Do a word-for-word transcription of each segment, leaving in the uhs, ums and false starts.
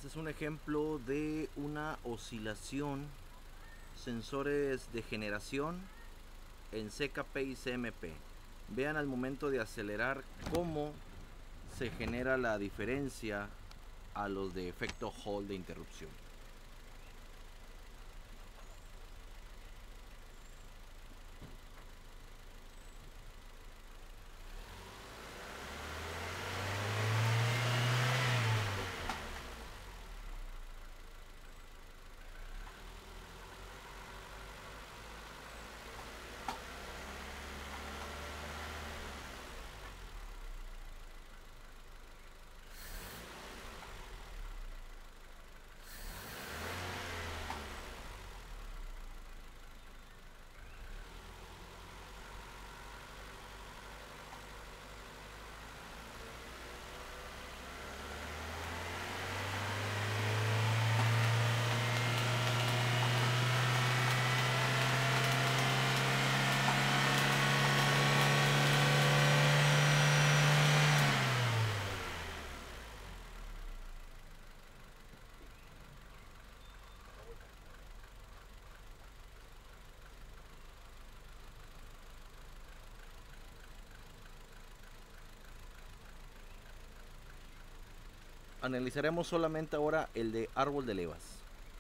Este es un ejemplo de una oscilación, sensores de generación en C K P y C M P. Vean al momento de acelerar cómo se genera la diferencia a los de efecto Hall de interrupción. Analizaremos solamente ahora el de árbol de levas.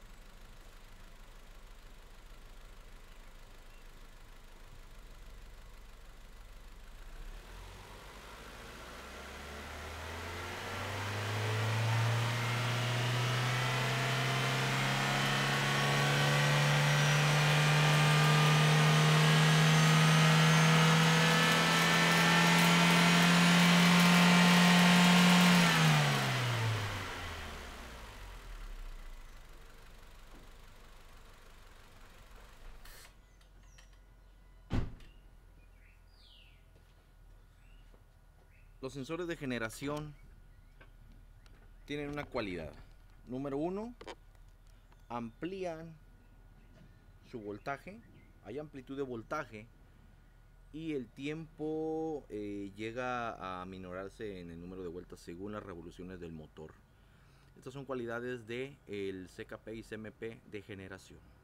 Los sensores de generación tienen una cualidad. Número uno, amplían su voltaje, hay amplitud de voltaje y el tiempo eh, llega a minorarse en el número de vueltas según las revoluciones del motor. Estas son cualidades del C K P y C M P de generación.